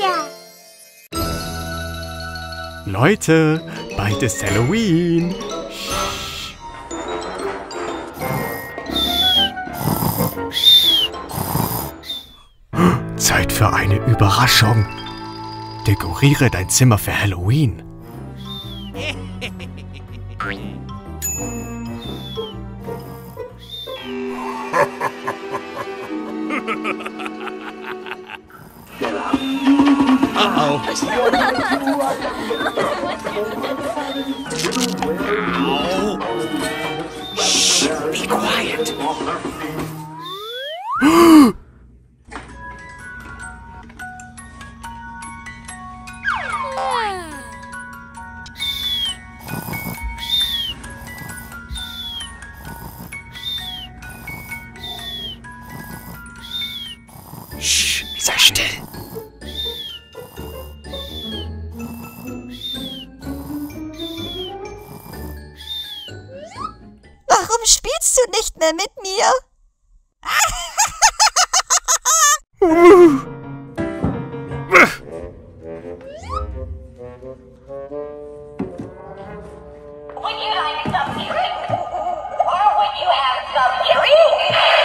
Nastya. Leute, bald ist Halloween. Zeit für eine Überraschung. Dekoriere dein Zimmer für Halloween. Uh-oh. Shh, be quiet. Shh, sei still. Warum spielst du nicht mehr mit mir? Would you like some drink? Or would you have some drink?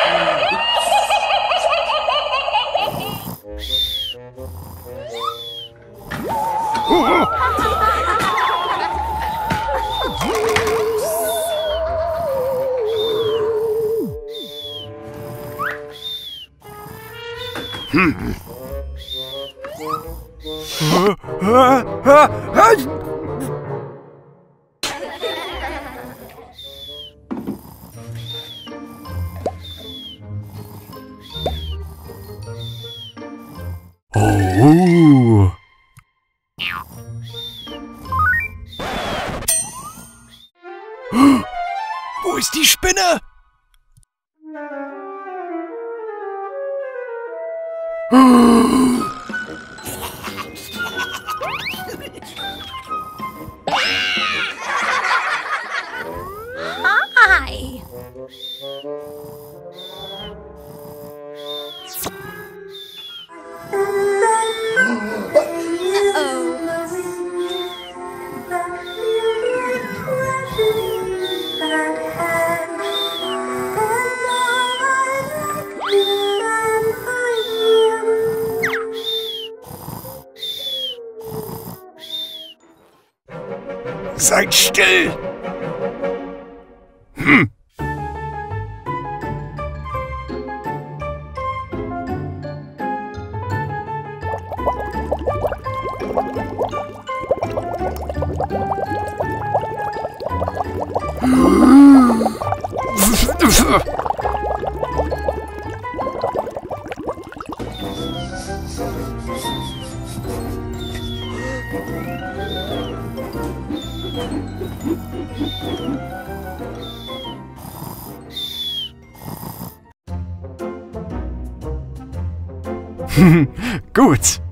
Oh. Wo ist die Spinne? Hi. Seid still! Gut.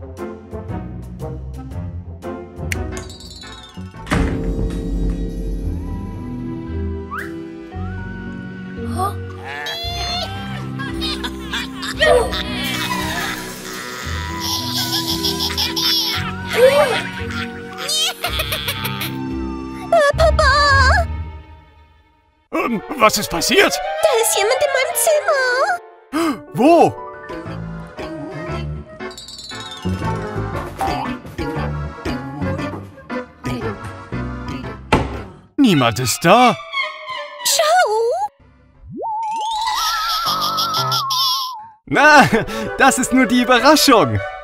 Papa! Was ist passiert? Da ist jemand in meinem Zimmer. Wo? Niemand ist da. Schau! Na, das ist nur die Überraschung.